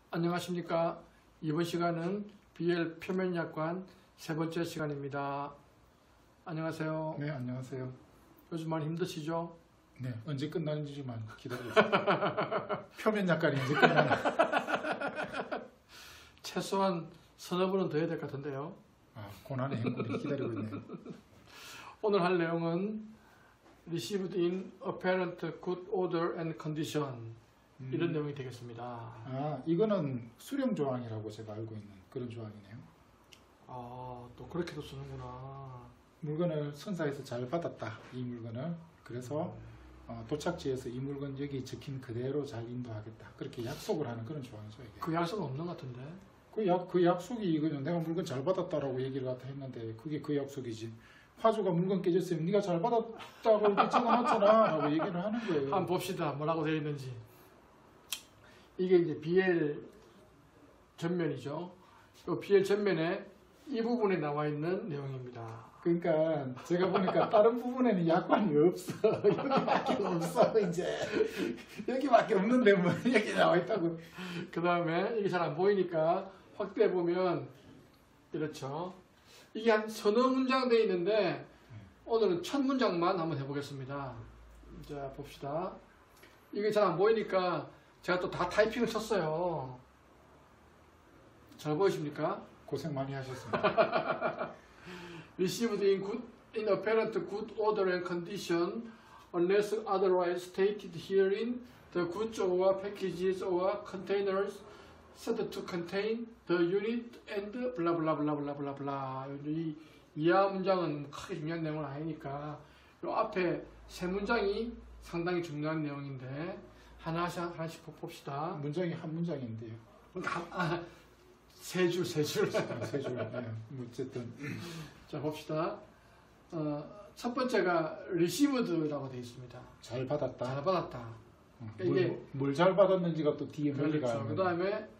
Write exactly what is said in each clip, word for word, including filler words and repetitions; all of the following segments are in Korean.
안녕하십니까. 이번 시간은 비엘 표면약관 세 번째 시간입니다. 안녕하세요. 네, 안녕하세요. 요즘 많이 힘드시죠? 네, 언제 끝나는지만 기다리고 있습니다. 표면 약간이 언제 끝나나? 최소한 서너 분은 더 해야 될 것 같은데요. 아, 고난의 행군이 기다리고 있네요. 오늘 할 내용은 Received in apparent good order and condition 음. 이런 내용이 되겠습니다. 아, 이거는 수령 조항이라고 제가 알고 있는 그런 조항이네요. 아, 또 그렇게도 쓰는구나. 물건을 선사해서 잘 받았다, 이 물건을. 그래서 어, 도착지에서 이 물건 여기 적힌 그대로 잘 인도하겠다. 그렇게 약속을 하는 그런 조항이죠, 이게. 그 약속은 없는 것 같은데. 그, 약, 그 약속이 이거는 내가 물건 잘 받았다라고 얘기를 갖다 했는데 그게 그 약속이지. 화주가 물건 깨졌으면 네가 잘 받았다고 이렇게 적어놨잖아 라고 얘기를 하는 거예요. 한번 봅시다. 뭐라고 되어 있는지. 이게 이제 비엘 전면이죠. 이 비엘 전면에 이 부분에 나와 있는 내용입니다. 그러니까 제가 보니까 다른 부분에는 약관이 없어. 여기밖에 없어 이제. 여기밖에 없는데 뭐 여기 나와 있다고. 그 다음에 이게 잘 안 보이니까 확대해 보면 이렇죠. 이게 한 서너 문장 되어 있는데 오늘은 첫 문장만 한번 해보겠습니다. 자, 봅시다. 이게 잘 안 보이니까 제가 또 다 타이핑을 쳤어요. 잘 보이십니까? 고생 많이 하셨습니다. Received in good, in apparent good order and condition, unless otherwise stated herein, the goods or packages or containers said to contain the unit and blah blah blah blah blah blah. 이 이하 문장은 크게 중요한 내용은 아니니까 이 앞에 세 문장이 상당히 중요한 내용인데 하나씩 하나씩 봅시다. 문장이 한 문장인데요. 그러니까 아, 세 줄, 세 줄. 아, 세 줄. 네. 뭐 어쨌든. 자, 봅시다. 어, 첫 번째가 received라고 되어 있습니다. 잘 받았다. 잘 받았다. 어, 그러니까 이게 뭘 잘 받았는지가 또 뒤에 논리가 그렇죠. 있는 그 다음에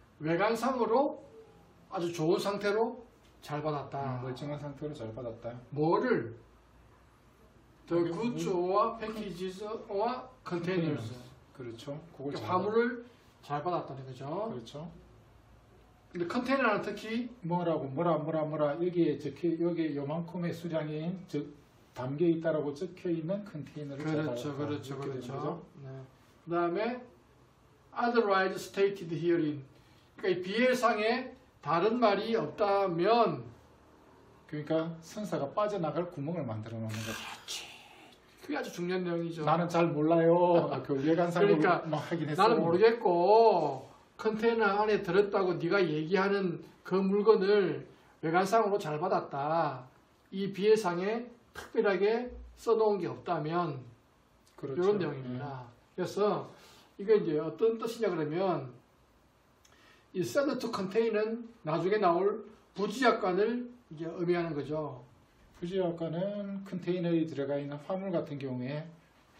외관상으로 아주 좋은 상태로 잘 받았다. 음, 멀쩡한 상태로 잘 받았다. 뭐를? The 그게 goods or packages or containers. 그렇죠. 그걸 그러니까 잘 화물을 잘 받았다는 거죠. 그렇죠. 근데 컨테이너는 특히 뭐라고 뭐라 뭐라 뭐라 여기에 적혀 여기 요만큼의 수량이 저, 담겨 있다라고 적혀 있는 컨테이너를 그렇죠, 받았다. 그렇죠, 이렇게 되는 그렇죠. 거죠. 네. 그 다음에 otherwise stated herein. 그러니까 이 비엘상에 다른 말이 없다면, 그러니까 선사가 빠져나갈 구멍을 만들어 놓는 거죠. 그게 아주 중요한 내용이죠. 나는 잘 몰라요. 그 외관상으로 그러니까 막 하긴 했어. 나는 모르겠고 컨테이너 안에 들었다고 네가 얘기하는 그 물건을 외관상으로 잘 받았다. 이 비엘상에 특별하게 써놓은 게 없다면 그렇죠. 이런 내용입니다. 그래서 이게 이제 어떤 뜻이냐 그러면 이 said to contai는 나중에 나올 부지약관을 이제 의미하는 거죠. 부지약관은 컨테이너에 들어가 있는 화물 같은 경우에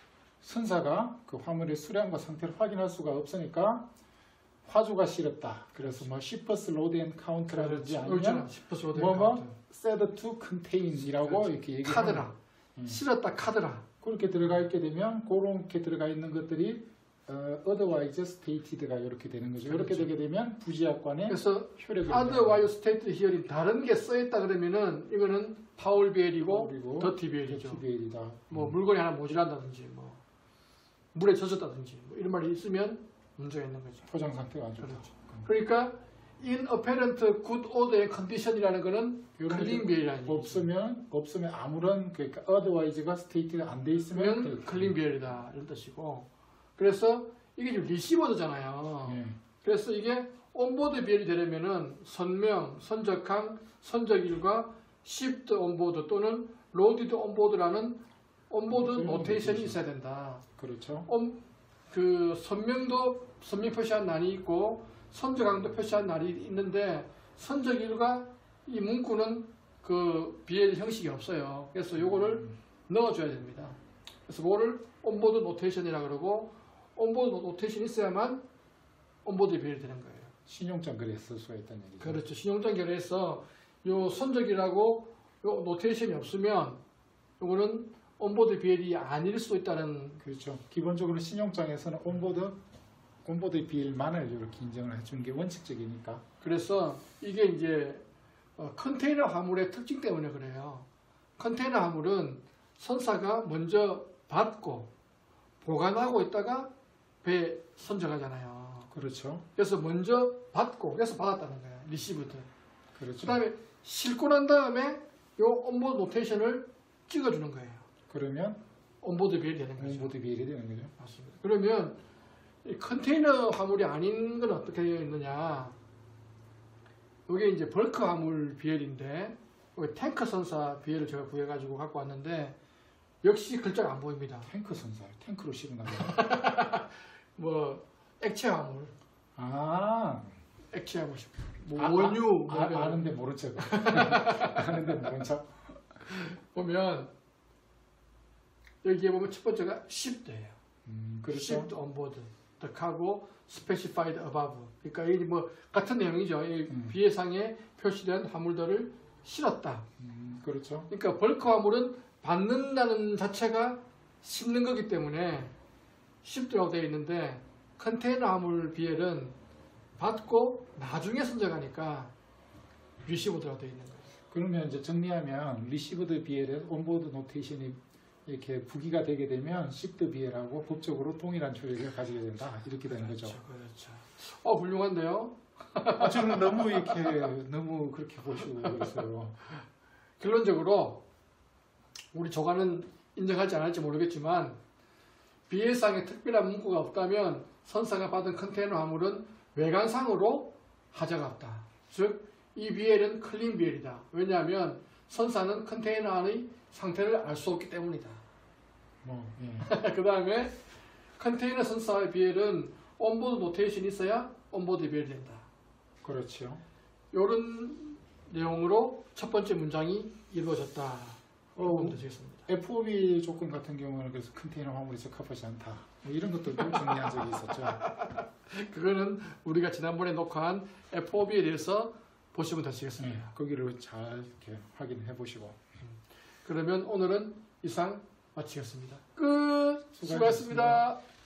선사가 그 화물의 수량과 상태를 확인할 수가 없으니까 화주가 실었다. 그래서 뭐 shippers load and count라든지 아니면 뭐뭐 said to contain이라고 그렇죠. 이렇게 얘기하는 카드라. 음. 실었다 카드라. 그렇게 들어가 있게 되면 그렇게 들어가 있는 것들이 어, otherwise stated가 이렇게 되는 거죠. 그렇죠. 이렇게 되게 되면 부지약관의 그래서 효력을 otherwise stated herein 다른 게 써있다 그러면은 이거는 파울 비엘이고 더티 비엘이죠. 더티비엘이다. 뭐 물건이 하나 모자란다든지 뭐 물에 젖었다든지 뭐 이런 말이 있으면 문제가 있는 거죠. 포장 상태가 안 좋다. 그렇죠. 그러니까 in apparent good order and condition이라는 거는 클린 비엘이라는 얘기죠. 없으면 없으면 아무런 그러니까 otherwise가 stated 안 돼 있으면 그러면 클린 비엘이다 이런 뜻이고, 그래서 이게 지금 리시버드잖아요. 예. 그래서 이게 온보드 비엘이 되려면은 선명, 선적항, 선적일과 shipped 온보드 또는 loaded 온보드라는 온보드 그렇죠. 노테이션이 있어야 된다. 그렇죠. 온, 그 선명도 선명 표시한 날이 있고 선적항도 표시한 날이 있는데 선적일과 이 문구는 그 비엘 형식이 없어요. 그래서 요거를 음. 넣어줘야 됩니다. 그래서 그거를 온보드 노테이션이라 그러고 온보드 노테이션이 있어야만 온보드 비엘이 되는 거예요. 신용장 글에 쓸 수가 있다는 얘기죠. 그렇죠. 신용장 결에서 요 선적이라고 요 노테이션이 없으면 요거는 온보드 비엘이 아닐 수도 있다는. 그렇죠. 기본적으로 신용장에서는 온보드 온보드 비일만을 이렇게 인정을 해주는 게 원칙적이니까. 그래서 이게 이제 어, 컨테이너 화물의 특징 때문에 그래요. 컨테이너 화물은 선사가 먼저 받고 보관하고 있다가 배에 선정하잖아요. 그렇죠. 그래서 먼저 받고 그래서 받았다는 거예요. 리시브드. 그렇죠. 그 다음에 싣고 난 다음에 요 온보드 노테이션을 찍어주는 거예요. 그러면 온보드 비일이 되는 거죠. 온보드 비일이 되는 거죠. 맞습니다. 그러면 이 컨테이너 화물이 아닌 건 어떻게 되어 있느냐? 이게 이제 벌크 화물 비엘인데 여기 탱크 선사 비엘을 제가 구해가지고 갖고 왔는데 역시 글자가 안 보입니다. 탱크 선사, 탱크로 실은 거예요. 뭐 액체 화물, 아, 액체 화물, 뭐 아, 원유, 아, 뭐 아, 이런 아는데 모른 척. 아는데 모른 척. 보면 여기에 보면 첫 번째가 ship드예요. 음, 그렇죠. shipped on board, the cargo specified above. 그러니까 이 뭐 같은 내용이죠. 이 음. 비해상에 표시된 화물들을 실었다. 음, 그렇죠. 그러니까 벌크 화물은 받는다는 자체가 싣는 거기 때문에 쉽드라고 되어 있는데 컨테이너 화물 비엘은 받고 나중에 선정하니까 리시브드라고 되어 있는 거예요. 그러면 이제 정리하면 리시브드 비엘에 온보드 노테이션이 이렇게 부기가 되게 되면 시프트 비엘하고 법적으로 동일한 효력을 가지게 된다. 이렇게 되는 거죠. 그렇죠, 그렇죠. 어, 훌륭한데요? 아, 저는 너무 이렇게 너무 그렇게 보시고 그랬어요. 결론적으로 우리 조간은 인정할지 안 할지 모르겠지만 비엘상에 특별한 문구가 없다면 선사가 받은 컨테이너 화물은 외관상으로 하자가 없다. 즉, 이 비엘은 클린 비엘이다. 왜냐하면 선사는 컨테이너 안의 상태를 알 수 없기 때문이다. 뭐, 예. 그 다음에 컨테이너 선사의 비엘은 온보드 노테이션이 있어야 온보드 비엘이 된다. 그렇죠. 이런 내용으로 첫 번째 문장이 이루어졌다. 보면 되겠습니다. 에프오비 조건 같은 경우는 그래서 컨테이너 화물이 적합하지 않다. 뭐 이런 것들도 정리한 적이 있었죠. 그거는 우리가 지난번에 녹화한 에프오비에 대해서 보시면 되시겠습니다. 네, 거기를 잘 이렇게 확인해 보시고. 그러면 오늘은 이상 마치겠습니다. 끝! 수고하셨습니다. 수고하셨습니다.